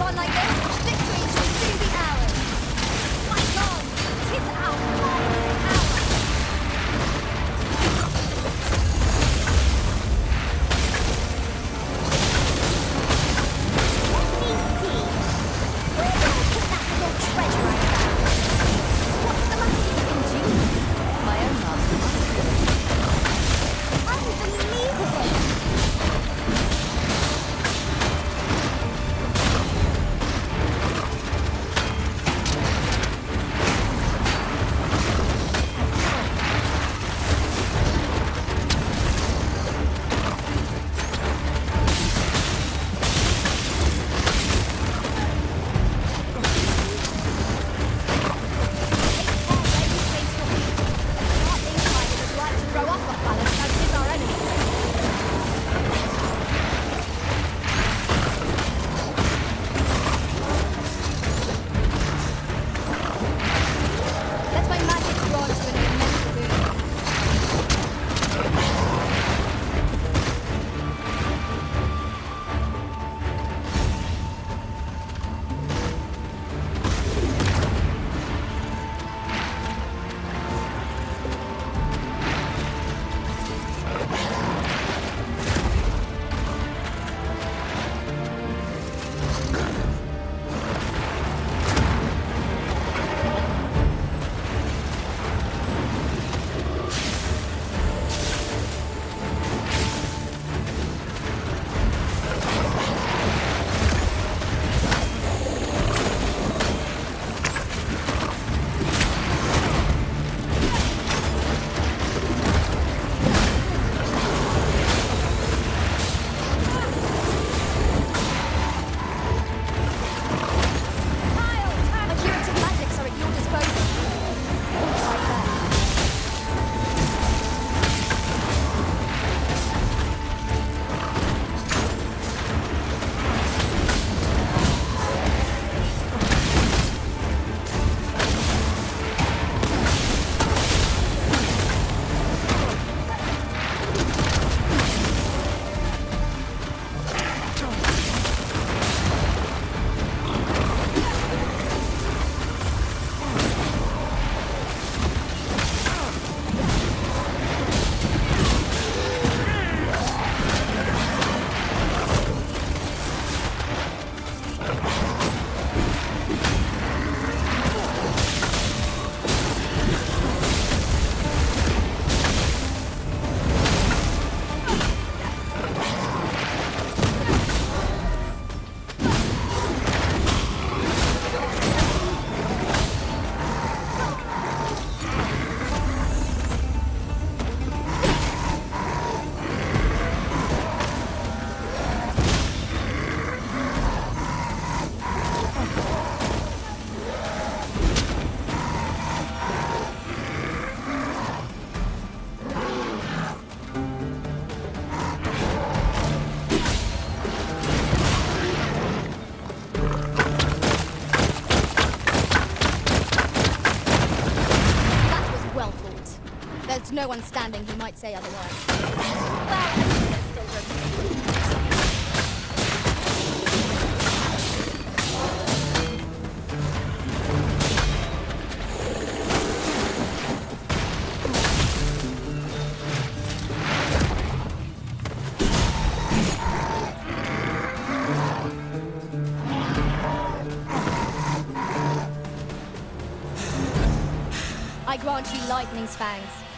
on like this, victory shall soon be ours. Fight on! 'Tis our finest hour! Let me see. Where did I put that little treasure I found? What's the matter with you, ingenious? My own master must be. Unbelievable! There's no one standing who might say otherwise. Well, still I grant you lightning's fangs.